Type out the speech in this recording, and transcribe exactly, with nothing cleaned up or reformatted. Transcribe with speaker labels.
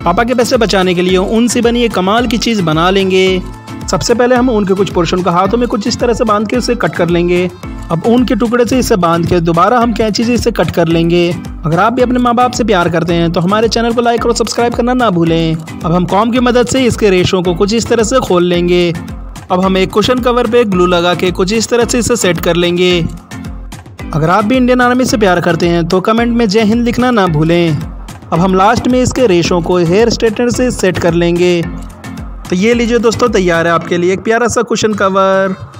Speaker 1: पापा के पैसे बचाने के लिए ऊन से बनी एक कमाल की चीज़ बना लेंगे। सबसे पहले हम ऊन के कुछ पोर्शन को हाथों में कुछ इस तरह से बांध के इसे कट कर लेंगे। अब ऊन के टुकड़े से इसे बांध के दोबारा हम कैंची से इसे कट कर लेंगे। अगर आप भी अपने माँ बाप से प्यार करते हैं तो हमारे चैनल को लाइक और सब्सक्राइब करना ना भूलें। अब हम कॉम्ब की मदद से इसके रेशों को कुछ इस तरह से खोल लेंगे। अब हम एक कुशन कवर पे ग्लू लगा के कुछ इस तरह से इसे सेट कर लेंगे। अगर आप भी इंडियन आर्मी से प्यार करते हैं तो कमेंट में जय हिंद लिखना ना भूलें। अब हम लास्ट में इसके रेशों को हेयर स्ट्रेटनर से सेट कर लेंगे। तो ये लीजिए दोस्तों, तैयार है आपके लिए एक प्यारा सा कुशन कवर।